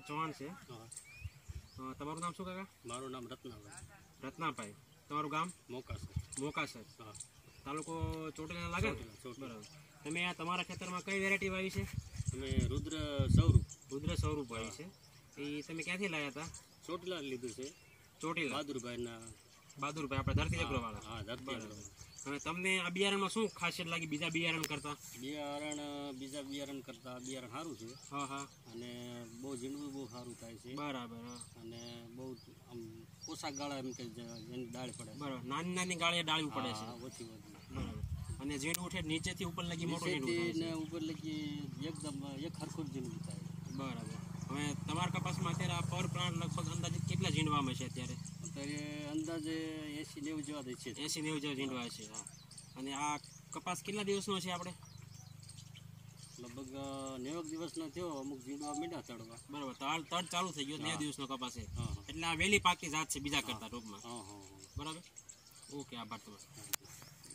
ચૌહાણ છે. તમારું નામ શું કાકા? મારું નામ રત્નાભાઈ. રત્નાભાઈ. તમારું ગામ? મોકાસર. મોકાસર. તાલુકો ચોટીલા લાગે ને? બરાબર. તમે આ તમારા ખેતરમાં કઈ વેરાયટી વાવી છે? અમે રુદ્ર સ્વરૂપ. રુદ્ર સ્વરૂપ વાવી છે. એ તમે ક્યાંથી લાવ્યા હતા? ચોટીલા લીધું છે. ચોટીલા બહાદુરભાઈના. બહાદુરભાઈ આપણે ધરતી અગ્રવાળા. હા, ધરતી. હવે તમને આ બિયારણમાં શું ખાસિયત લાગી બીજા બિયારણ કરતા? બીજા બિયારણ કરતા બિયારણ સારું છે. હા હા. અને બહુ ઝીણવું બહુ સારું થાય છે. બરાબર. અને બહુ આમ ઓછા ગાળા એમ કે એની દાળ પડે. બરાબર. નાની નાની ગાળે ડાળવું પડે છે. ઓછી ઓછી. બરાબર. અને ઝીણું ઉઠે નીચેથી ઉપર લગી મોટું ને ઉપર લગી એકદમ એક હરખું ઝીણવું થાય. બરાબર. હવે તમારા કપાસમાં અત્યારે આ પર પ્લાન્ટ લગભગ અંદાજે કેટલા ઝીંડવામાં છે અત્યારે? અત્યારે અંદાજે 80-90 જેવા દે છે. 80-90 જેવા ઝીંડવા છે. હા. અને આ કપાસ કેટલા દિવસનો છે આપણે? લગભગ 90 દિવસનો થયો. અમુક ઝીંડવા મીંડા ચડવા. બરાબર. તડ ચાલુ થઈ ગયો. 90 દિવસનો કપાસ છે. હા. એટલે આ વહેલી પાકી જાત છે બીજા કરતા ટૂંકમાં. હા હા. બરાબર. ઓકે, આભાર તમારો.